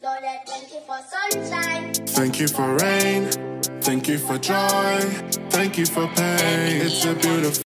Thank you for sunshine. Thank you for rain. Thank you for joy. Thank you for pain. It's a beautiful